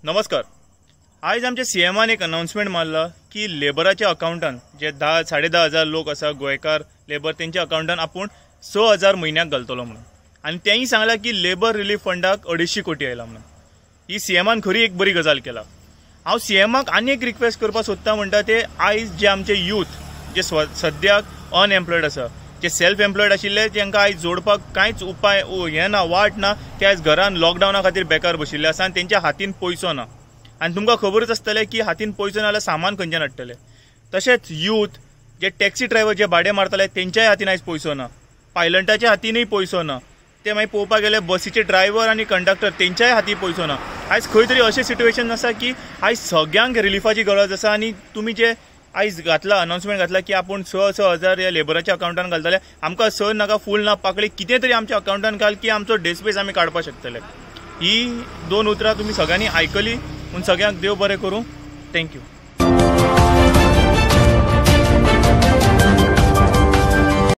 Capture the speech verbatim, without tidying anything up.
नमस्कार। आज आमच्या सीएमान एक अनाउन्समेंट मारला की लेबराच्या अकाउंटान जे दहा साडे दहा हजार लोक आसा गोयकार लेबर त्यांच्या अकाउंटान आपण स हजार म्हयन्याक घालतलो म्हणून आणि तेही सांगला की लेबर रिलीफ फंडाक अडीचशे कोटी आयला म्हणून। ही सीएमान खरी एक बरी गजाल केला। हांव सीएमाक आनी एक रिक्वेस्ट करपाक सोदता म्हणटा ते आयज जे आमचे यूथ जे सद्याक अनएम्प्लॉयड आसा, जे सेल्फ एम्प्लॉयड आशिल्ले तांकां आयज जोडपाक कांयच उपाय हें ना, वाट ना, ते आयज घरान लॉकडावना खातीर बेकार बशिल्ले आसा आनी तेंच्या हातीन पयसो ना। आनी तुमकां खबरच आसतलें की हातीन पयसो ना जाल्यार सामान खंयच्यान हाडटले। तशेंच यूथ जे टॅक्सी ड्रायव्हर जे भाडे मारताले तेंच्याय हातीन आयज पयसो ना, पायलटाच्या हातीनय पयसो ना, ते मागीर पळोवपाक गेले बसीचे ड्रायव्हर आनी कंडक्टर तेंच्याय हाती पयसो ना। आयज खंय तरी अशें सिट्युएशन आसा की आयज सगळ्यांक रिलीफाची गरज आसा आनी तुमी जे आयज घातला अनाउन्समेंट घातला की आपण स स हजार ह्या लेबराच्या अकाउंटान घालतले, आमकां स नाका फूल ना पाकळी कितें तरी आमच्या अकाउंटान घाल की आमचो डेस्पेस आमी काडपाक शकतले। ही दोन उतरां तुमी सगळ्यांनी आयकली म्हूण सगळ्यांक देव बरें करूं। थँक्यू।